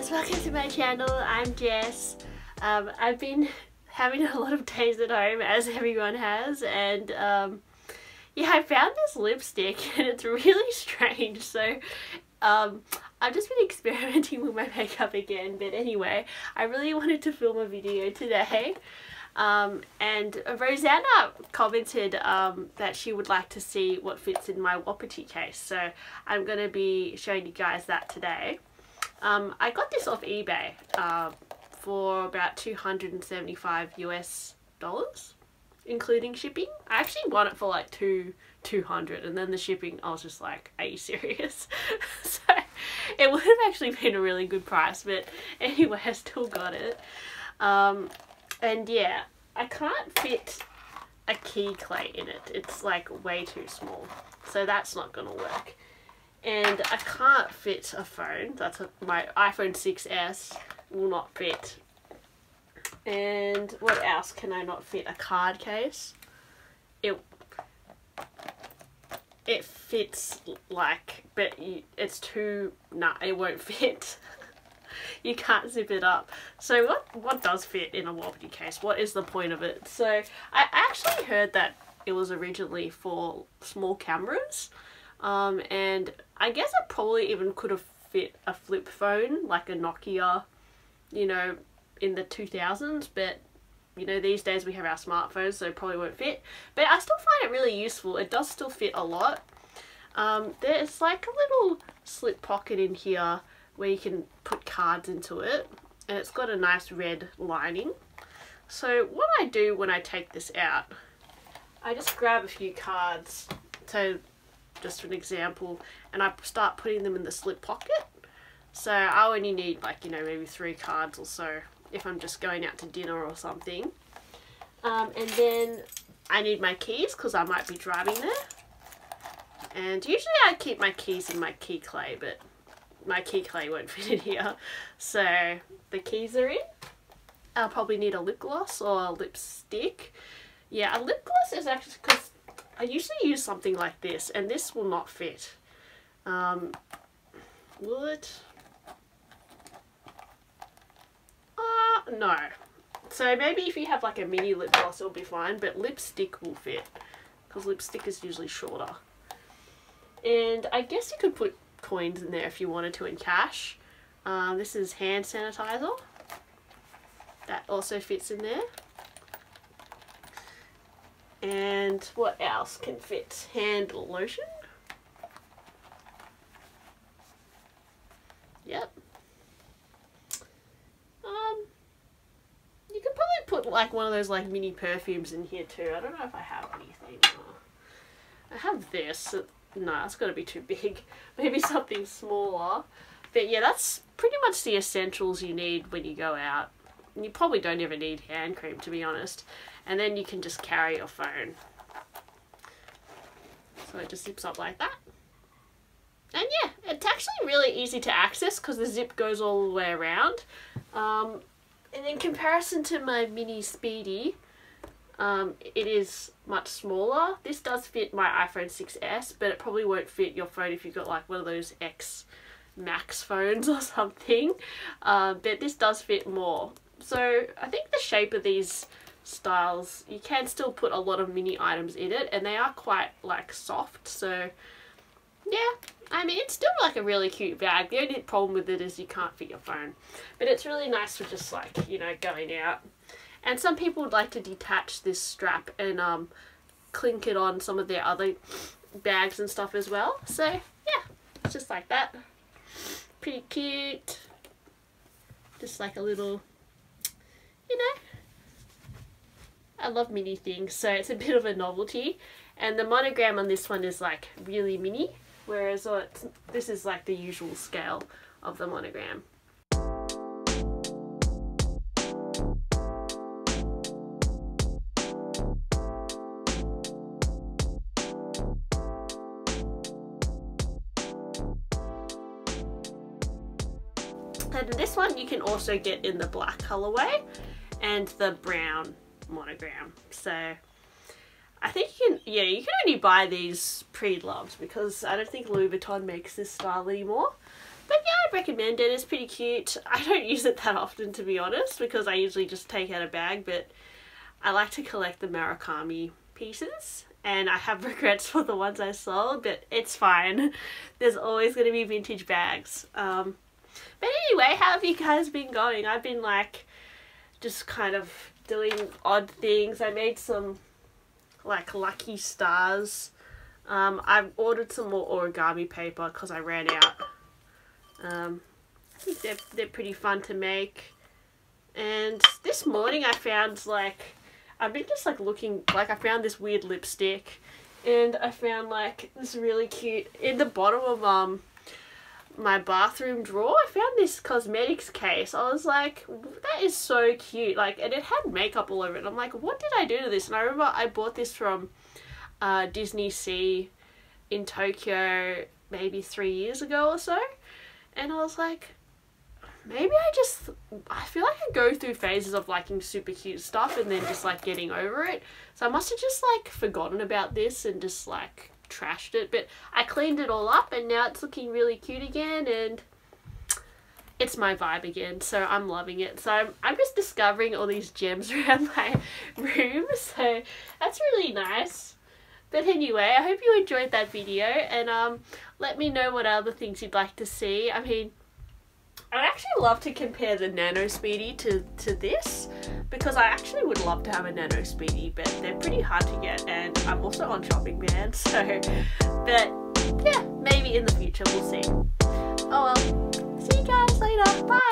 guys, welcome to my channel. I'm Jess. I've been having a lot of days at home, as everyone has, and yeah, I found this lipstick and it's really strange. So I've just been experimenting with my makeup again, but anyway, I really wanted to film a video today. And Rosanna commented that she would like to see what fits in my Wapity case, so I'm going to be showing you guys that today. I got this off eBay for about $275 US, including shipping. I actually bought it for like $200, and then the shipping, I was just like, are you serious? So it would have actually been a really good price, but anyway, I still got it. And yeah, I can't fit a key clay in it. It's like way too small, so that's not gonna work. And I can't fit a phone. My iPhone 6S will not fit. And what else can I not fit? A card case. It fits like, but it's too, nah, it won't fit. You can't zip it up. So what does fit in a Wapity case? What is the point of it? So I actually heard that it was originally for small cameras, and I guess it probably even could have fit a flip phone, like a Nokia, you know, in the 2000s, but you know, these days we have our smartphones, so it probably won't fit. But I still find it really useful. It does still fit a lot. There's like a little slip pocket in here where you can put cards into it, and it's got a nice red lining. So what I do when I take this out, I just grab a few cards, so just an example, and I start putting them in the slip pocket. So I only need, like, you know, maybe 3 cards or so if I'm just going out to dinner or something. And then I need my keys because I might be driving there. And usually I keep my keys in my key clay, but my key clay won't fit in here. So the keys are in. I'll probably need a lip gloss or a lipstick. Yeah, a lip gloss is actually, because I usually use something like this, and this will not fit. Will it? No. So maybe if you have like a mini lip gloss, it'll be fine, but lipstick will fit, because lipstick is usually shorter. And I guess you could put coins in there if you wanted to in cash. This is hand sanitizer. That also fits in there. And what else can fit? Hand lotion. Yep. You could probably put like one of those like mini perfumes in here too. I don't know if I have anything. I have this. No, it's got to be too big. Maybe something smaller. But yeah, that's pretty much the essentials you need when you go out. You probably don't ever need hand cream, to be honest. And then you can just carry your phone. So it just zips up like that. And yeah, it's actually really easy to access because the zip goes all the way around. And in comparison to my mini Speedy, it is much smaller. This does fit my iPhone 6S, but it probably won't fit your phone if you've got like one of those X Max phones or something. But this does fit more. So I think the shape of these styles, you can still put a lot of mini items in it, and they are quite like soft. So yeah, I mean, it's still like a really cute bag. The only problem with it is you can't fit your phone, but it's really nice for just like, you know, going out. And some people would like to detach this strap and clink it on some of their other bags and stuff as well. So yeah, it's just like that. Pretty cute. Just like a little, you know, I love mini things, so it's a bit of a novelty. And the monogram on this one is like really mini, whereas this is like the usual scale of the monogram. And this one you can also get in the black colorway and the brown monogram. So I think you can only buy these pre-loved because I don't think Louis Vuitton makes this style anymore. But yeah, I'd recommend it. It's pretty cute. I don't use it that often, to be honest, because I usually just take out a bag, but I like to collect the Murakami pieces, and I have regrets for the ones I sold, but it's fine. There's always going to be vintage bags. But anyway, how have you guys been going? I've been like just kind of doing odd things. I made some like lucky stars. I've ordered some more origami paper because I ran out. I think they're pretty fun to make. And this morning I found like, I've been just like looking, like I found this weird lipstick, and I found like this really cute, in the bottom of my bathroom drawer, I found this cosmetics case. I was like, that is so cute, like, and it had makeup all over it. I'm like, what did I do to this? And I remember I bought this from Disney Sea in Tokyo maybe 3 years ago or so, and I was like, maybe I feel like I go through phases of liking super cute stuff and then just like getting over it. So I must have just like forgotten about this and just like trashed it. But I cleaned it all up and now it's looking really cute again and it's my vibe again. So I'm loving it. So I'm just discovering all these gems around my room. So that's really nice. But anyway, I hope you enjoyed that video and let me know what other things you'd like to see. I mean, I'd actually love to compare the Nano Speedy to this, because I actually would love to have a Nano Speedy, but they're pretty hard to get and I'm also on shopping ban, so, but yeah, maybe in the future, we'll see. Oh well, see you guys later, bye!